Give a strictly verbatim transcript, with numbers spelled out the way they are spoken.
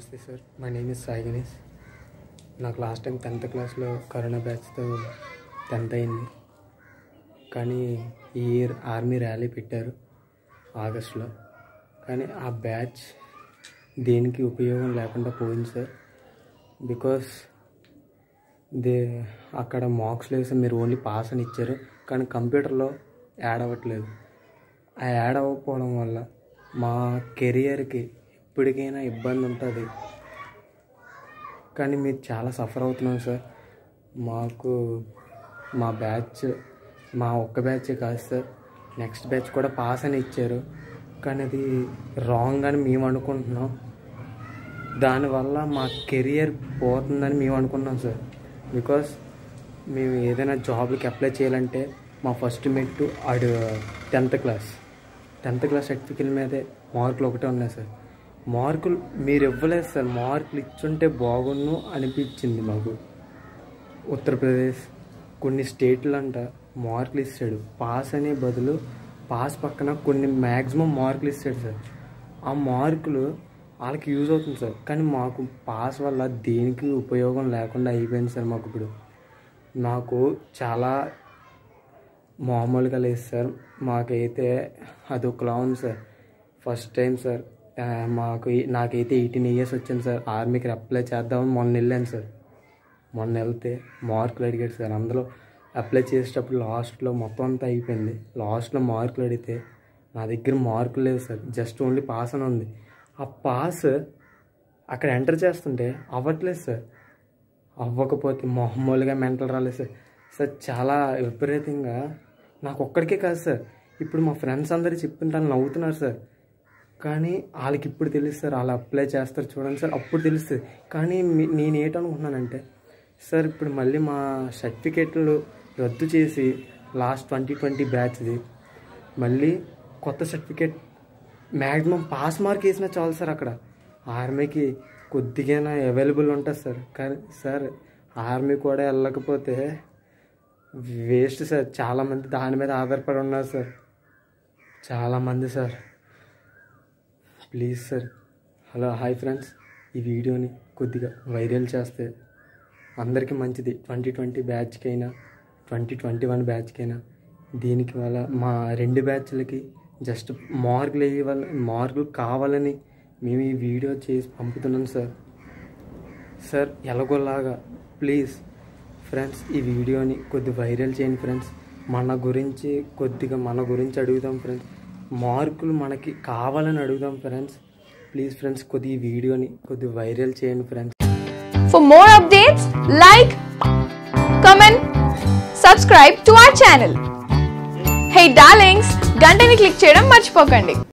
నమస్తే sir, my name is Sai Ganesh. నాకు last time tenth క్లాస్లో కరోనా బ్యాచ్తో టెన్త్ అయింది. కానీ ఈ ఇయర్ ఆర్మీ ర్యాలీ పెట్టారు ఆగస్టులో. కానీ ఆ బ్యాచ్ దేనికి ఉపయోగం లేకుండా పోయింది సార్. బికాస్ దే అక్కడ మార్క్స్ లేవు సార్, మీరు ఓన్లీ పాస్ అని ఇచ్చారు. కానీ కంప్యూటర్లో యాడ్ అవ్వట్లేదు. ఆ యాడ్ అవ్వకపోవడం వల్ల మా కెరియర్కి ఇప్పటికైనా ఇబ్బంది ఉంటుంది. కానీ మీరు చాలా సఫర్ అవుతున్నాం సార్. మాకు మా బ్యాచ్ మా ఒక్క బ్యాచే కాదు సార్, నెక్స్ట్ బ్యాచ్ కూడా పాస్ అని ఇచ్చారు. కానీ అది రాంగ్ అని మేము అనుకుంటున్నాం. దానివల్ల మా కెరియర్ పోతుందని మేము అనుకున్నాం సార్. బికాస్ మేము ఏదైనా జాబ్కి అప్లై చేయాలంటే మా ఫస్ట్ మెట్టు అడు tenth class tenth class certificate మీదే మార్కులు ఒకటే ఉన్నాయి సార్. మార్కులు మీరు ఇవ్వలేదు సార్. మార్కులు ఇచ్చుంటే బాగుండు అనిపించింది మాకు. ఉత్తరప్రదేశ్ కొన్ని స్టేట్లు అంట మార్కులు ఇస్తాడు, పాస్ అనే బదులు పాస్ పక్కన కొన్ని మ్యాక్సిమం మార్కులు ఇస్తాడు సార్. ఆ మార్కులు వాళ్ళకి యూజ్ అవుతుంది సార్. కానీ మాకు పాస్ వల్ల దేనికి ఉపయోగం లేకుండా అయిపోయింది సార్. మాకు ఇప్పుడు నాకు చాలా మామూలుగా లేదు సార్. మాకైతే అదొకలా ఉంది సార్. ఫస్ట్ టైం సార్ మాకు నాకైతే ఎయిటీన్ ఇయర్స్ వచ్చింది సార్. ఆర్మీకి అప్లై చేద్దామని మొన్న వెళ్ళాను సార్. మొన్న వెళ్తే మార్కులు అడిగాడు సార్. అందులో అప్లై చేసేటప్పుడు లాస్ట్లో మొత్తం అంతా అయిపోయింది. లాస్ట్లో మార్కులు అడిగితే నా దగ్గర మార్కులు లేవు సార్, జస్ట్ ఓన్లీ పాస్ అని ఉంది. ఆ పాస్ అక్కడ ఎంటర్ చేస్తుంటే అవ్వట్లేదు సార్. అవ్వకపోతే మామూలుగా మెంటల్ రాలేదు సార్. సార్ చాలా విపరీతంగా నాకు ఒక్కడికే కాదు సార్, ఇప్పుడు మా ఫ్రెండ్స్ అందరూ చెప్తుంటాను నవ్వుతున్నారు సార్. కానీ వాళ్ళకి ఇప్పుడు తెలుస్తుంది సార్, వాళ్ళు అప్లై చేస్తారు చూడండి సార్, అప్పుడు తెలుస్తుంది. కానీ నేను ఏంటనుకుంటున్నానంటే సార్, ఇప్పుడు మళ్ళీ మా సర్టిఫికేట్లు రద్దు చేసి లాస్ట్ ట్వంటీ ట్వంటీ బ్యాచ్ది మళ్ళీ కొత్త సర్టిఫికేట్ మ్యాక్సిమం పాస్ మార్క్ వేసినా చాలు సార్. అక్కడ ఆర్మీకి కొద్దిగా అవైలబుల్ ఉంటుంది సార్. కానీ సార్ ఆర్మీ కూడా వెళ్ళకపోతే వేస్ట్ సార్. చాలామంది దాని మీద ఆధారపడి ఉన్నారు సార్, చాలామంది sir. Please sir. Hello hi friends, ఈ వీడియోని కొద్దిగా వైరల్ చేస్తే అందరికీ మంచిది. ట్వంటీ ట్వంటీ బ్యాచ్కైనా ట్వంటీ ట్వంటీ వన్ బ్యాచ్కైనా దీనికి వల్ల మా రెండు బ్యాచ్లకి జస్ట్ మార్కులు వేయాలి మార్కులు కావాలని మేము ఈ వీడియో చేసి పంపుతున్నాం సార్. సార్ ఎలాగోలాగా ప్లీజ్ ఫ్రెండ్స్ ఈ వీడియోని కొద్దిగా వైరల్ చేయండి ఫ్రెండ్స్. మన గురించి కొద్దిగా మన గురించి అడుగుదాం ఫ్రెండ్స్. మార్కులు మనకి కావాలని అడుగుదాం ఫ్రెండ్స్. ప్లీజ్ ఫ్రెండ్స్ కొద్దిగా ఈ వీడియోని కొద్దిగా వైరల్ చేయండి friends. For more updates, like, comment, subscribe to our channel. Hey darlings, గంటని click చేయడం మర్చిపోకండి.